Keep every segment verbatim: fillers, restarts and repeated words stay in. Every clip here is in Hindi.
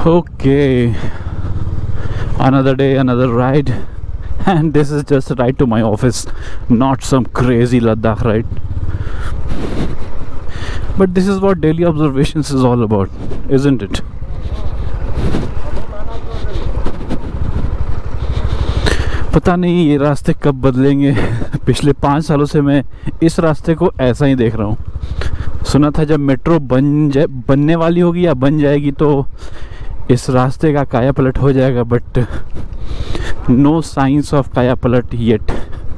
Okay, another day, another ride, and this is just a ride to my office, not some crazy Ladakh ride. But this is what daily observations is all about, isn't it? पता नहीं ये रास्ते कब बदलेंगे। पिछले पाँच सालों से मैं इस रास्ते को ऐसा ही देख रहा हूँ। सुना था जब मेट्रो बन जाए बनने वाली होगी या बन जाएगी तो इस रास्ते का काया पलट हो जाएगा, बट नो साइंस ऑफ काया पलट येट।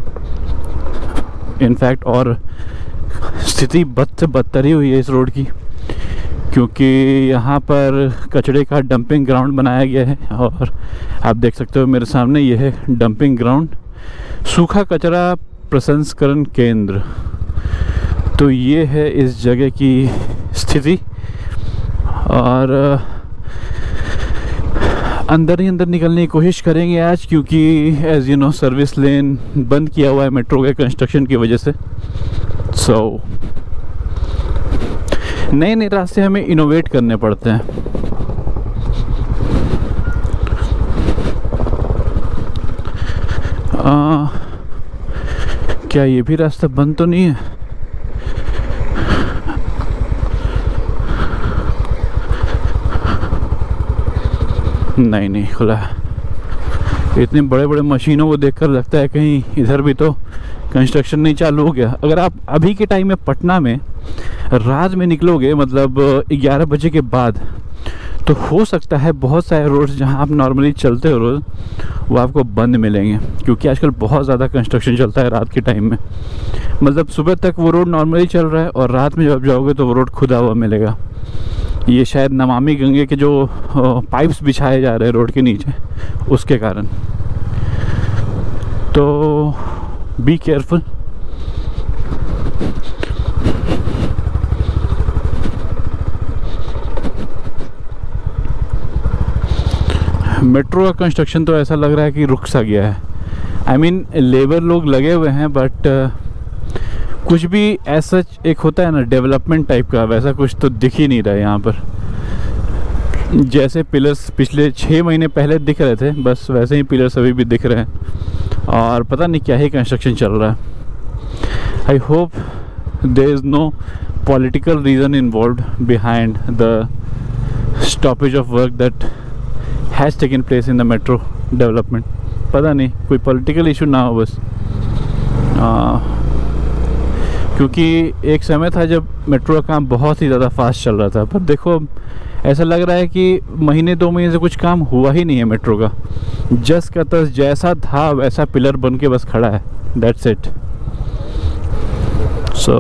इनफैक्ट और स्थिति बद से बदतर ही हुई है इस रोड की, क्योंकि यहाँ पर कचड़े का डंपिंग ग्राउंड बनाया गया है। और आप देख सकते हो मेरे सामने ये है डंपिंग ग्राउंड, सूखा कचरा प्रसंस्करण केंद्र। तो ये है इस जगह की स्थिति। और अंदर ही अंदर निकलने की कोशिश करेंगे आज, क्योंकि as you know service lane बंद किया हुआ है मेट्रो के कंस्ट्रक्शन की वजह से। सो so, नए नए रास्ते हमें इनोवेट करने पड़ते हैं। आ, क्या ये भी रास्ता बंद तो नहीं है? नहीं नहीं खुला है। इतने बड़े बड़े मशीनों को देखकर लगता है कहीं इधर भी तो कंस्ट्रक्शन नहीं चालू हो गया। अगर आप अभी के टाइम में पटना में रात में निकलोगे, मतलब ग्यारह बजे के बाद, तो हो सकता है बहुत सारे रोड्स जहां आप नॉर्मली चलते हो रोज, वो आपको बंद मिलेंगे, क्योंकि आजकल बहुत ज़्यादा कंस्ट्रक्शन चलता है रात के टाइम में। मतलब सुबह तक वो रोड नॉर्मली चल रहा है और रात में जब आप जाओगे तो वो रोड खुदा हुआ मिलेगा। ये शायद नमामि गंगे के जो पाइप्स बिछाए जा रहे हैं रोड के नीचे, उसके कारण। तो बी केयरफुल। मेट्रो का कंस्ट्रक्शन तो ऐसा लग रहा है कि रुक सा गया है। आई मीन लेबर लोग लगे हुए हैं, बट कुछ भी ऐसा एक होता है ना डेवलपमेंट टाइप का, वैसा कुछ तो दिख ही नहीं रहा है यहाँ पर। जैसे पिलर्स पिछले छः महीने पहले दिख रहे थे, बस वैसे ही पिलर्स अभी भी दिख रहे हैं। और पता नहीं क्या ही कंस्ट्रक्शन चल रहा है। I hope there is no political reason involved behind the stoppage of work that has taken place in the metro development. पता नहीं कोई पॉलिटिकल इशू ना हो बस। आ, क्योंकि एक समय था जब मेट्रो का काम बहुत ही ज़्यादा फास्ट चल रहा था, पर देखो ऐसा लग रहा है कि महीने दो महीने से कुछ काम हुआ ही नहीं है मेट्रो का। जस का तस जैसा था वैसा पिलर बन के बस खड़ा है, दैट्स इट। सो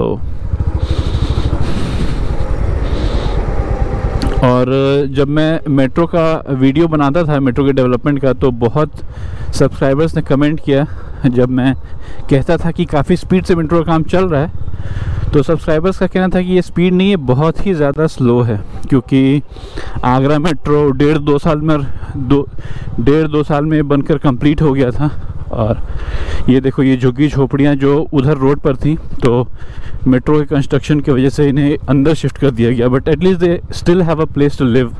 और जब मैं मेट्रो का वीडियो बनाता था मेट्रो के डेवलपमेंट का, तो बहुत सब्सक्राइबर्स ने कमेंट किया जब मैं कहता था कि काफ़ी स्पीड से मेट्रो का काम चल रहा है। तो सब्सक्राइबर्स का कहना था कि ये स्पीड नहीं है, बहुत ही ज़्यादा स्लो है, क्योंकि आगरा मेट्रो डेढ़ दो साल में दो डेढ़ दो साल में बनकर कंप्लीट हो गया था। और ये देखो ये झुग्गी झोपड़ियाँ जो उधर रोड पर थी, तो मेट्रो के कंस्ट्रक्शन की वजह से इन्हें अंदर शिफ्ट कर दिया गया, but at least they still have a place to live.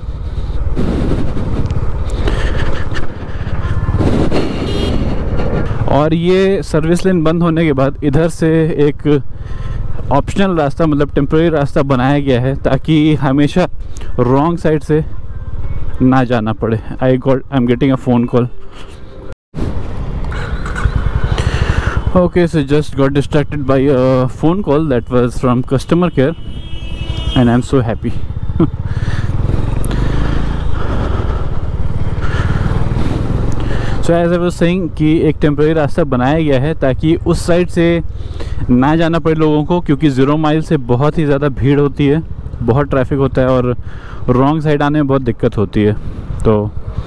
और ये सर्विस लेन बंद होने के बाद इधर से एक ऑप्शनल रास्ता, मतलब टेम्परेरी रास्ता बनाया गया है, ताकि हमेशा रॉन्ग साइड से ना जाना पड़े। I got I am getting a phone call. Okay, so just got distracted by a phone call that was from customer care, and I'm so happy. So as I was saying कि एक टेम्परेरी रास्ता बनाया गया है ताकि उस साइड से ना जाना पड़े लोगों को, क्योंकि ज़ीरो माइल से बहुत ही ज़्यादा भीड़ होती है, बहुत ट्रैफिक होता है और रॉन्ग साइड आने में बहुत दिक्कत होती है। तो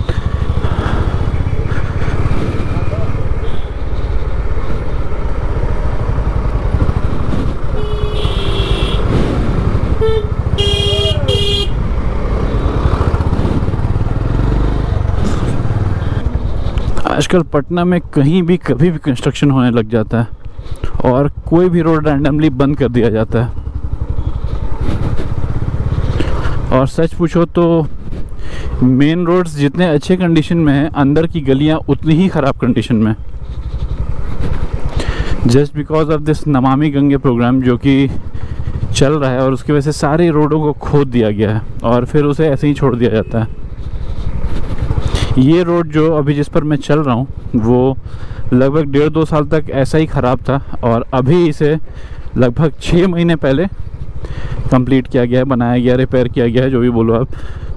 आजकल पटना में कहीं भी कभी भी कंस्ट्रक्शन होने लग जाता है और कोई भी रोड रैंडमली बंद कर दिया जाता है। और सच पूछो तो मेन रोड्स जितने अच्छे कंडीशन में हैं, अंदर की गलियां उतनी ही ख़राब कंडीशन में। Just because of this Namami Gange programme जो कि चल रहा है, और उसकी वजह से सारे रोडों को खोद दिया गया है और फिर उसे ऐसे ही छोड़ दिया जाता है। ये रोड जो अभी जिस पर मैं चल रहा हूँ वो लगभग डेढ़ दो साल तक ऐसा ही ख़राब था, और अभी इसे लगभग छः महीने पहले कंप्लीट किया गया है, बनाया गया, रिपेयर किया गया है, जो भी बोलो आप।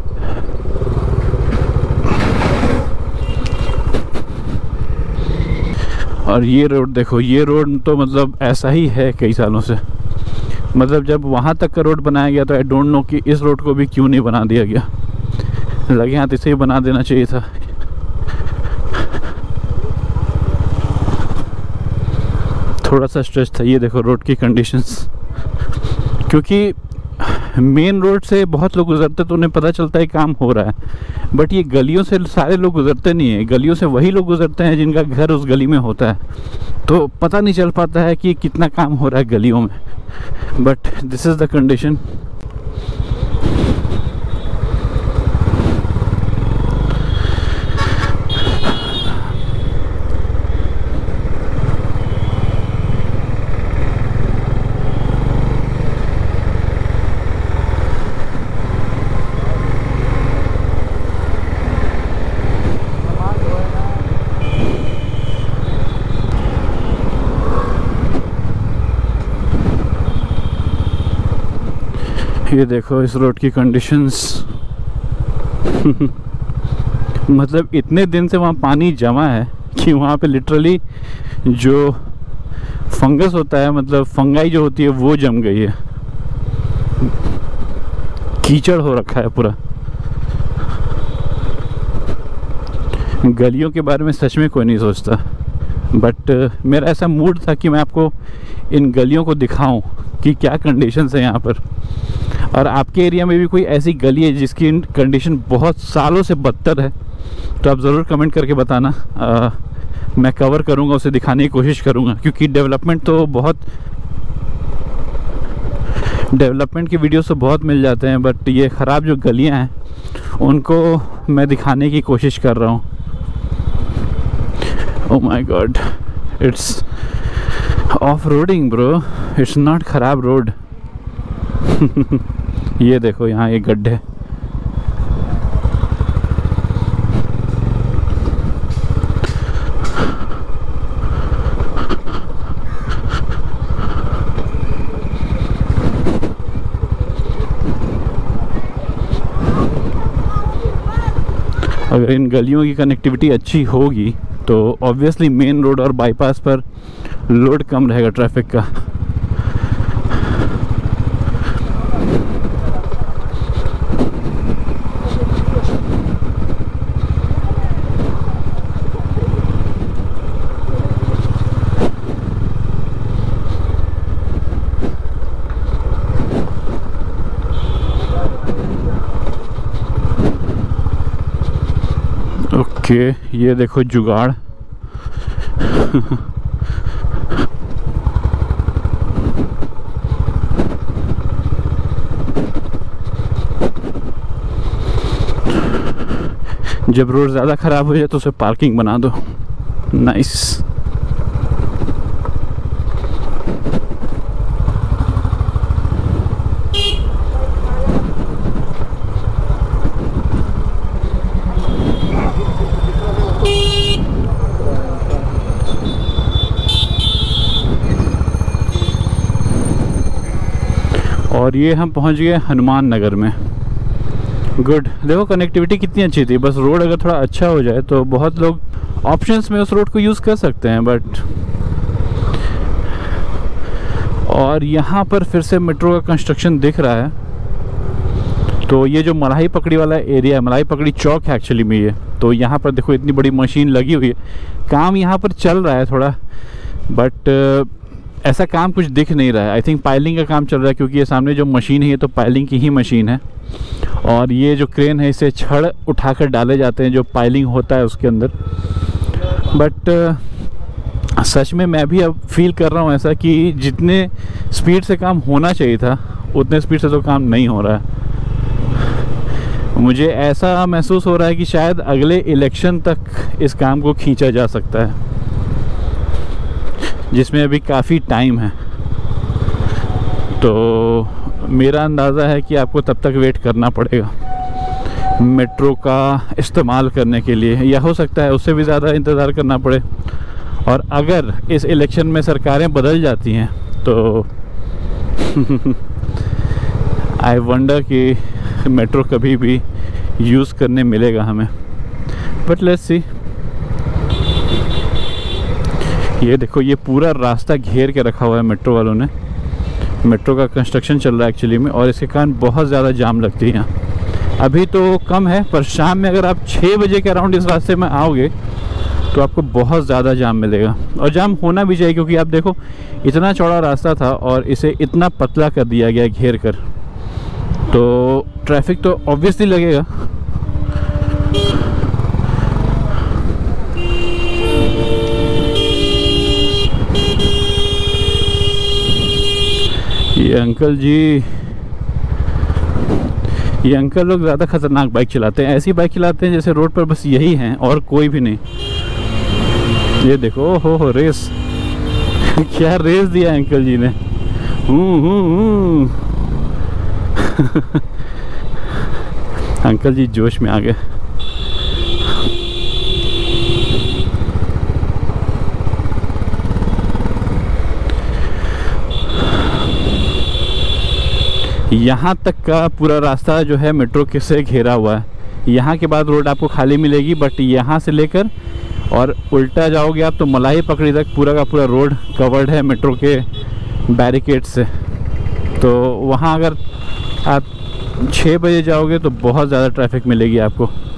और ये रोड देखो, ये रोड तो मतलब ऐसा ही है कई सालों से। मतलब जब वहाँ तक का रोड बनाया गया तो आई डोंट नो कि इस रोड को भी क्यों नहीं बना दिया गया। लगे हाथ इसे ही बना देना चाहिए था। थोड़ा सा स्ट्रेस था। ये देखो रोड की कंडीशंस, क्योंकि मेन रोड से बहुत लोग गुजरते तो उन्हें पता चलता है काम हो रहा है, बट ये गलियों से सारे लोग गुजरते नहीं हैं। गलियों से वही लोग गुजरते हैं जिनका घर उस गली में होता है, तो पता नहीं चल पाता है कि कितना काम हो रहा है गलियों में। But this is the condition. ये देखो इस रोड की कंडीशंस। मतलब इतने दिन से वहाँ पानी जमा है कि वहाँ पे लिटरली जो फंगस होता है, मतलब फंगाई जो होती है, वो जम गई है। कीचड़ हो रखा है पूरा। गलियों के बारे में सच में कोई नहीं सोचता, बट मेरा ऐसा मूड था कि मैं आपको इन गलियों को दिखाऊं कि क्या कंडीशंस है यहाँ पर। और आपके एरिया में भी कोई ऐसी गली है जिसकी कंडीशन बहुत सालों से बदतर है, तो आप ज़रूर कमेंट करके बताना। आ, मैं कवर करूँगा, उसे दिखाने की कोशिश करूँगा, क्योंकि डेवलपमेंट तो बहुत डेवलपमेंट की वीडियोस तो बहुत मिल जाते हैं, बट ये ख़राब जो गलियाँ हैं उनको मैं दिखाने की कोशिश कर रहा हूँ। Oh my god, it's off roading bro, it's not ख़राब रोड। ये देखो यहाँ ये गड्ढे। अगर इन गलियों की कनेक्टिविटी अच्छी होगी तो ऑब्वियसली मेन रोड और बाईपास पर लोड कम रहेगा ट्रैफिक का। ओके okay, ये देखो जुगाड़। जब रोड ज़्यादा ख़राब हो जाए तो उसे पार्किंग बना दो। नाइस। और ये हम पहुंच गए हनुमान नगर में। गुड। देखो कनेक्टिविटी कितनी अच्छी थी। बस रोड अगर थोड़ा अच्छा हो जाए तो बहुत लोग ऑप्शंस में उस रोड को यूज़ कर सकते हैं। बट और यहाँ पर फिर से मेट्रो का कंस्ट्रक्शन दिख रहा है। तो ये जो मलाई पकड़ी वाला एरिया है, मलाई पकड़ी चौक है एक्चुअली में ये। तो यहाँ पर देखो इतनी बड़ी मशीन लगी हुई है, काम यहाँ पर चल रहा है थोड़ा, बट ऐसा काम कुछ दिख नहीं रहा है। आई थिंक पाइलिंग का काम चल रहा है, क्योंकि ये सामने जो मशीन है ये तो पाइलिंग की ही मशीन है। और ये जो क्रेन है इसे छड़ उठाकर डाले जाते हैं जो पाइलिंग होता है उसके अंदर। बट uh, सच में मैं भी अब फील कर रहा हूँ ऐसा कि जितने स्पीड से काम होना चाहिए था उतने स्पीड से तो काम नहीं हो रहा है। मुझे ऐसा महसूस हो रहा है कि शायद अगले इलेक्शन तक इस काम को खींचा जा सकता है, जिसमें अभी काफ़ी टाइम है। तो मेरा अंदाज़ा है कि आपको तब तक वेट करना पड़ेगा मेट्रो का इस्तेमाल करने के लिए, या हो सकता है उससे भी ज़्यादा इंतज़ार करना पड़े। और अगर इस इलेक्शन में सरकारें बदल जाती हैं तो आई वंडर कि मेट्रो कभी भी यूज़ करने मिलेगा हमें, बट लेट्स सी। ये देखो, ये पूरा रास्ता घेर के रखा हुआ है मेट्रो वालों ने। मेट्रो का कंस्ट्रक्शन चल रहा है एक्चुअली में, और इसके कारण बहुत ज़्यादा जाम लगती है यहाँ। अभी तो कम है, पर शाम में अगर आप छः बजे के अराउंड इस रास्ते में आओगे तो आपको बहुत ज़्यादा जाम मिलेगा। और जाम होना भी चाहिए, क्योंकि आप देखो इतना चौड़ा रास्ता था और इसे इतना पतला कर दिया गया घेर कर, तो ट्रैफिक तो ऑब्वियसली लगेगा। ये अंकल जी, ये अंकल लोग ज़्यादा खतरनाक बाइक चलाते हैं। ऐसी बाइक चलाते हैं जैसे रोड पर बस यही हैं और कोई भी नहीं। ये देखो, हो हो रेस क्या रेस दिया अंकल जी ने। हूँ हूँ हूँ अंकल जी जोश में आ गए। यहाँ तक का पूरा रास्ता जो है मेट्रो के से घेरा हुआ है। यहाँ के बाद रोड आपको खाली मिलेगी, बट यहाँ से लेकर और उल्टा जाओगे आप तो मलाई पकड़ी तक पूरा का पूरा रोड कवर्ड है मेट्रो के बैरिकेड से। तो वहाँ अगर आप छः बजे जाओगे तो बहुत ज़्यादा ट्रैफिक मिलेगी आपको।